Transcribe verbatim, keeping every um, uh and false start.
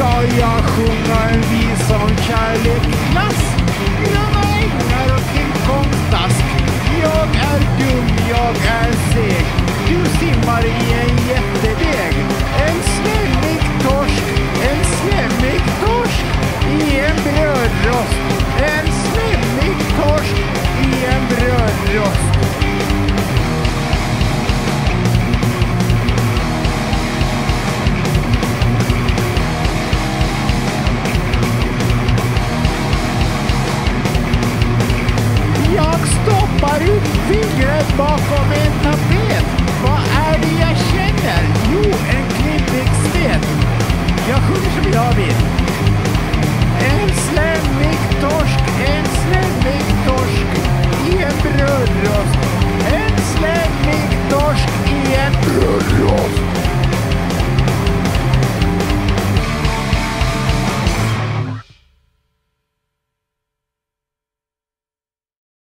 ska jag sjunga en visa om kärlek, glass, gröna ängar och tillkomstdask. Jag är dum, jag är seg. Du simmar i en jätte